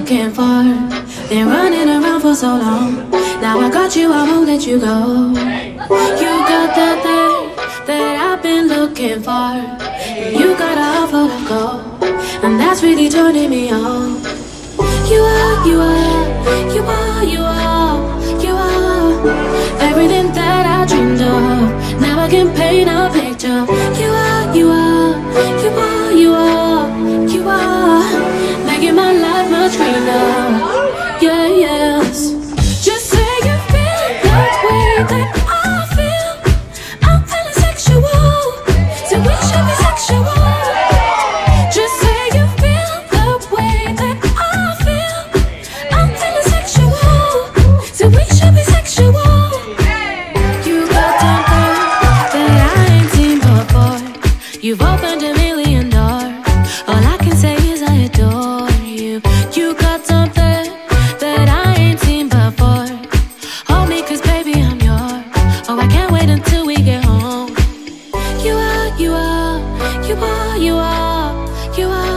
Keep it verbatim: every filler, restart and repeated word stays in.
looking for. Been running around for so long. Now I got you, I won't let you go. You got that thing that I've been looking for. You got a heart full of gold, and that's really turning me on. You are, you are, you are, you are, you are everything that I dreamed of. Now I can paint a picture. You are, you are, you are, you are, you are making my life much greener. Yeah, yes. Just say you feel that way that I feel. I'm feeling sexual, so we should be sexual. Just say you feel the way that I feel. I'm feeling sexual, so we should be sexual. You got something that I ain't seen before. You've opened a million doors. All I can say is I adore you. You got something that I ain't seen before. Hold me, cause baby I'm yours. Oh, I can't wait until we get home. You are, you are, you are, you are, you are